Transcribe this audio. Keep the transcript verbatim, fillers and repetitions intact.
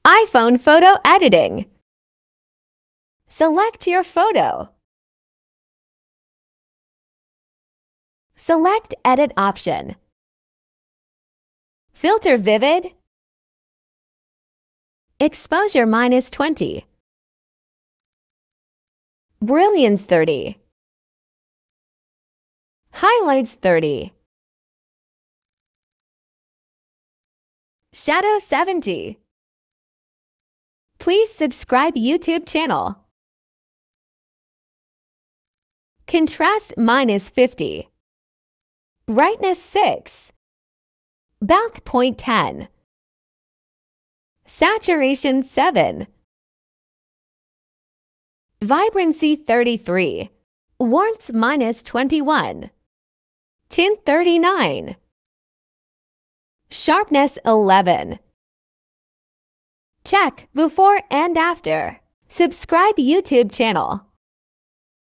iPhone photo editing. Select your photo. Select Edit option. Filter vivid. Exposure minus twenty. Brilliance thirty. Highlights thirty. Shadow seventy. Please subscribe YouTube channel. Contrast minus fifty. Brightness six. Back point ten. Saturation seven. Vibrancy thirty-three. Warmth minus twenty-one. Tint thirty-nine. Sharpness eleven. Check before and after. Subscribe YouTube channel.